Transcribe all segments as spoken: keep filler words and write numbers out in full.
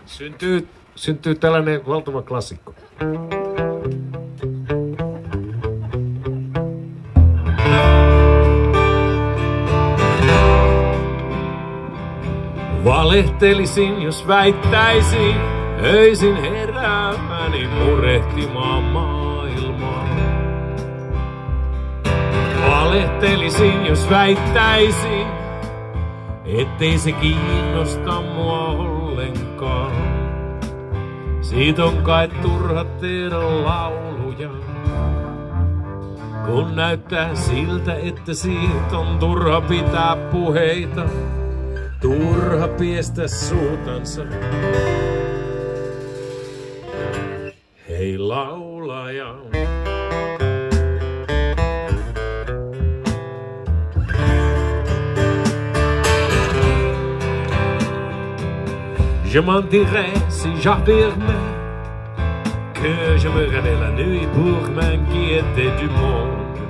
Syntyy, syntyy tällainen valtava klassikko. Valehtelisin, jos väittäisin, öisin heräämäni murehtimaan maailmaa. Valehtelisin, jos väittäisin, ettei se kiinnosta mua ollenkaan. Siitä on kai turha tehdä lauluja, kun näyttää siltä, että siitä on turha pitää puheita. Turha piestä suutansa. Hei laulaja. Je m'en dirais si j'affirmais que je me réveille la nuit pour m'inquiéter du monde.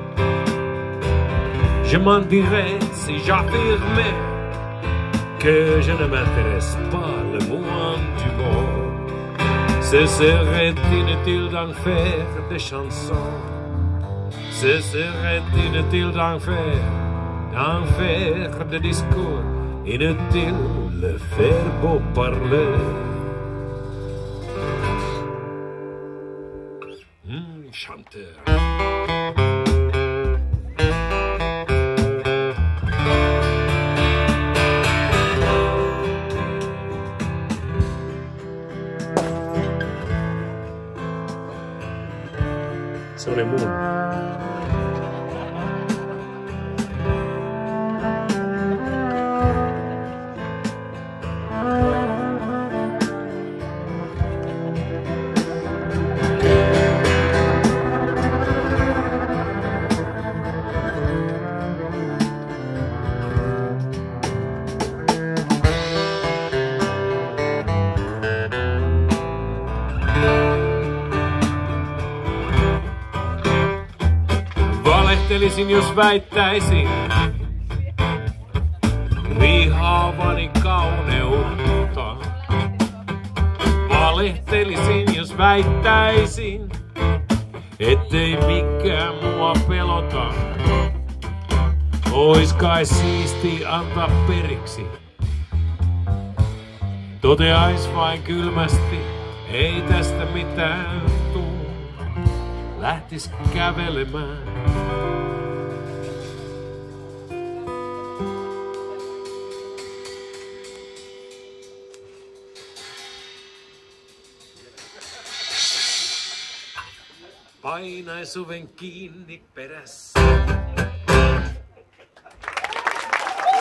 Je m'en dirais si j'affirmais que je ne m'intéresse pas le moins du monde. Ce serait inutile d'en faire des chansons. Ce serait inutile d'en faire, d'en faire des discours. Inutile le faire beau parler. Mmh, chanteur. Se oli mun. Valehtelisin, jos väittäisin vihaavani kauneutta. Valehtelisin, jos väittäisin, ettei mikään mua pelota. Ois kai siisti antaa periksi. Toteais vain kylmästi, ei tästä mitään tuu. Lähtis kävelemään. Painais oven kiinni perässä.